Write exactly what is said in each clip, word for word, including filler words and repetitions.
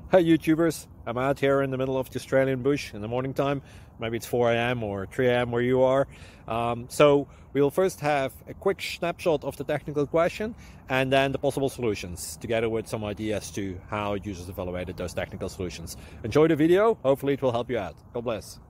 Hi YouTubers, I'm out here in the middle of the Australian bush in the morning time. Maybe it's four A M or three A M where you are. Um, so we'll first have a quick snapshot of the technical question and then the possible solutions, together with some ideas to how users evaluated those technical solutions. Enjoy the video, hopefully it will help you out. God bless.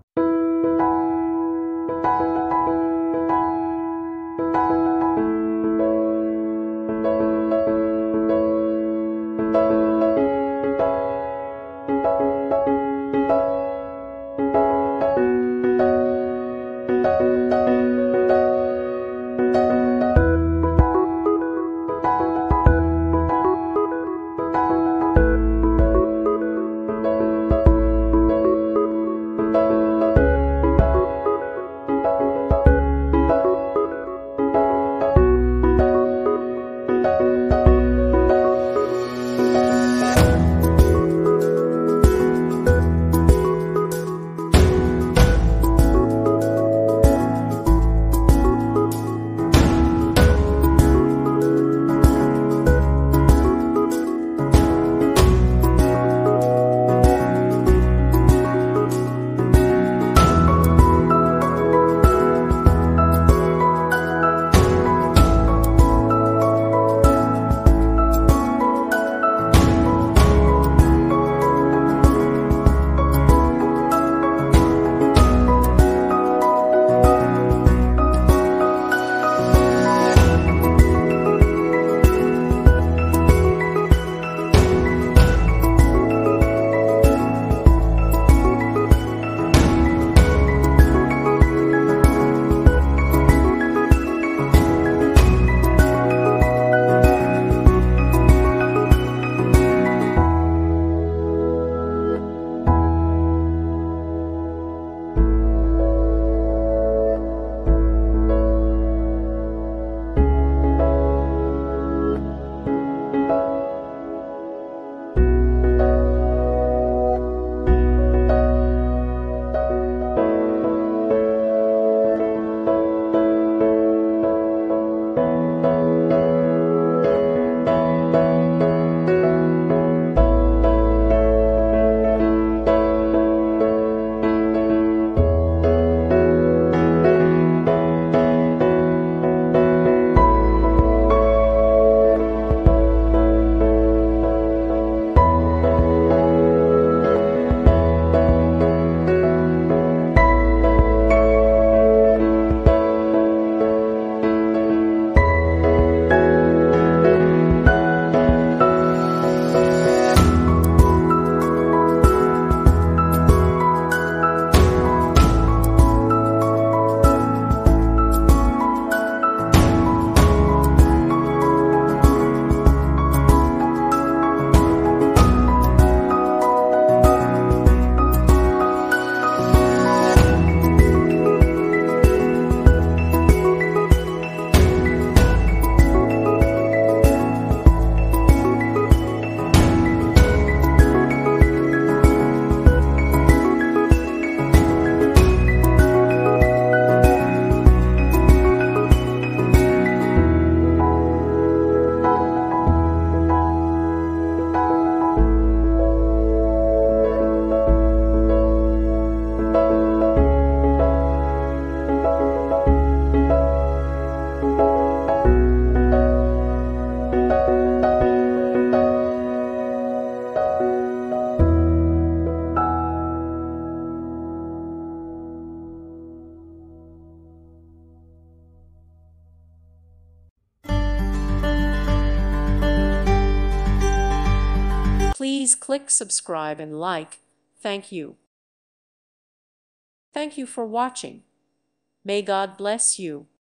Please click subscribe and like. Thank you. Thank you for watching. May God bless you.